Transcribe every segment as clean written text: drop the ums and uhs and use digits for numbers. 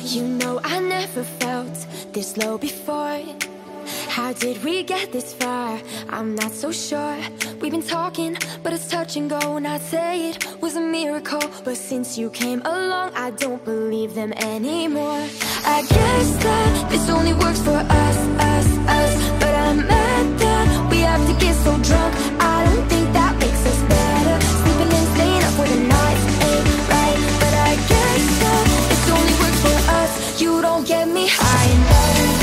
You know I never felt this low before. How did we get this far? I'm not so sure. We've been talking, but it's touch and go. And I'd say it was a miracle, but since you came along, I don't believe them anymore. I guess that this only works for us. But I'm mad that we have to get so drunk. I don't think that makes us better. Sleeping and staying up for the night ain't right. But I guess that this only works for us. You don't get me high enough.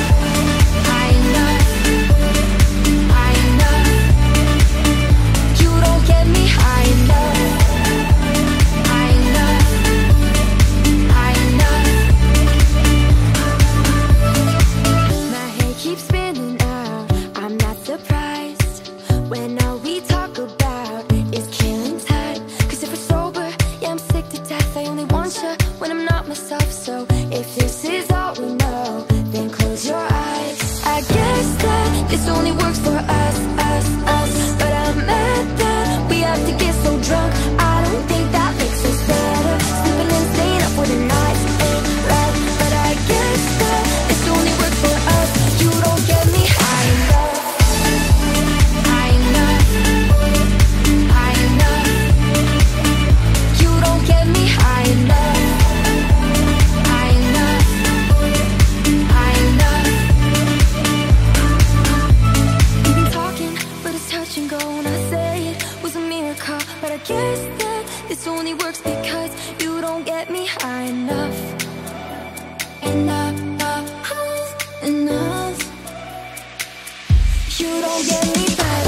This only works for us. But I'm mad that we have to get so drunk. I don't think that makes us better. Sleeping and staying up for the night ain't right. But I guess that this only works for us. You don't get me high enough. High enough. High enough. You don't get me high enough. High enough. High enough. Touch and go, and I say it was a miracle, but I guess that this only works because you don't get me high enough. Enough. You don't get me high.